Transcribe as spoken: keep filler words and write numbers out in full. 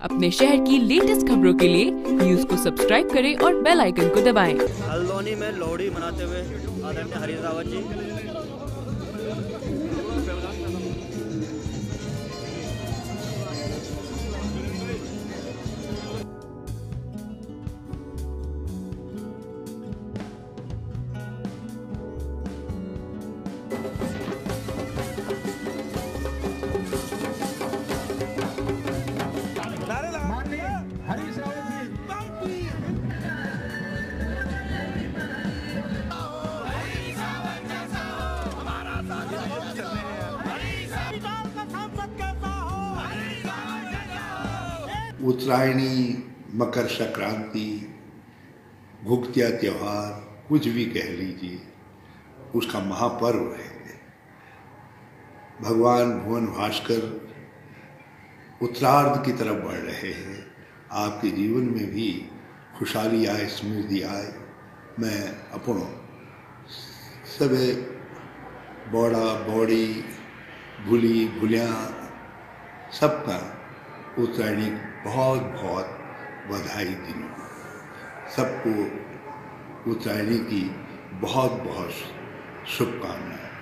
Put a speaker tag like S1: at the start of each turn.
S1: अपने शहर की लेटेस्ट खबरों के लिए न्यूज को सब्सक्राइब करें और बेल आइकन को दबाएं।
S2: हल्द्वानी में लोहड़ी मनाते हुए आदरणीय हरीश रावत जी।
S3: हरीश रावत
S4: उत्तरायणी, मकर संक्रांति, भुगतिया त्योहार, कुछ भी कह लीजिए, उसका महापर्व है। भगवान भुवन भास्कर उत्तरार्ध की तरफ बढ़ रहे हैं। आपके जीवन में भी खुशहाली आए, समृद्धि आए। मैं अपनों सबे बौड़ा बौड़ी भूली भूलिया सबका उत्तरायणी बहुत बहुत बधाई दिनों। सबको उत्तरायणी की बहुत बहुत शुभकामनाएं।